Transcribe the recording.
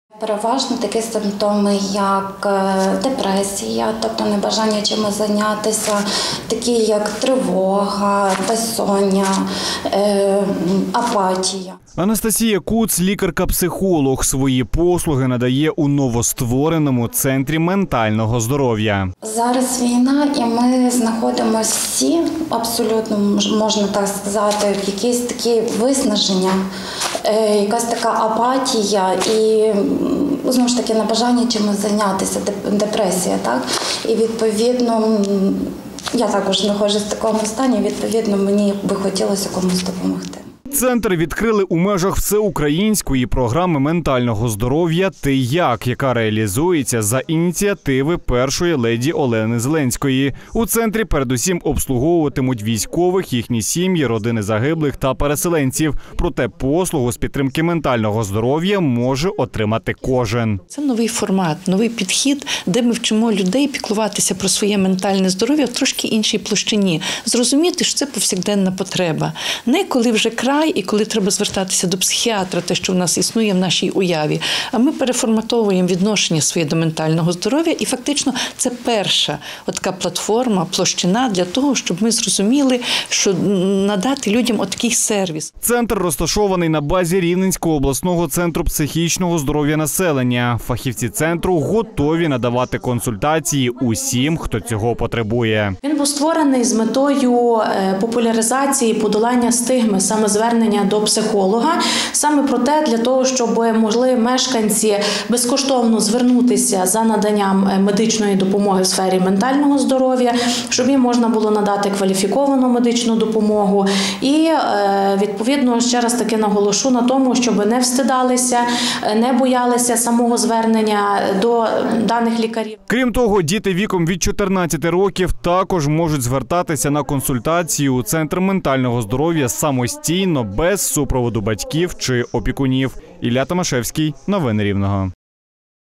Переважно такі симптоми, як депресія, тобто небажання чимось зайнятися, такі як тривога, безсоння, апатія. Анастасія Куц, лікарка-психолог, свої послуги надає у новоствореному центрі ментального здоров'я. Зараз війна, і ми знаходимося всі, абсолютно, можна так сказати, в якісь такі виснаження, якась така апатія і, знову ж таки, небажання чимось зайнятися, депресія, так? І, відповідно, я також знаходжусь в такому стані, відповідно, мені би хотілося комусь допомогти. Центр відкрили у межах всеукраїнської програми ментального здоров'я «Ти як?», яка реалізується за ініціативи першої леді Олени Зеленської. У центрі передусім обслуговуватимуть військових, їхні сім'ї, родини загиблих та переселенців. Проте послугу з підтримки ментального здоров'я може отримати кожен. Це новий формат, новий підхід, де ми вчимо людей піклуватися про своє ментальне здоров'я в трошки іншій площині. Зрозуміти, що це повсякденна потреба. Не коли вже край і коли треба звертатися до психіатра, те, що в нас існує в нашій уяві. А ми переформатовуємо відношення своє до ментального здоров'я, і фактично це перша така платформа, площина для того, щоб ми зрозуміли, що надати людям такий сервіс. Центр розташований на базі Рівненського обласного центру психічного здоров'я населення. Фахівці центру готові надавати консультації усім, хто цього потребує. Він був створений з метою популяризації, подолання стигми, саме звернення до психолога, саме про те, для того, щоб могли мешканці безкоштовно звернутися за наданням медичної допомоги в сфері ментального здоров'я, щоб їм можна було надати кваліфіковану медичну допомогу. І, відповідно, ще раз таки наголошу на тому, щоб не встидалися, не боялися самого звернення до даних лікарів. Крім того, діти віком від 14 років також можуть звертатися на консультацію у Центр ментального здоров'я самостійно, без супроводу батьків чи опікунів. Ілля Томашевський. Новини Рівного.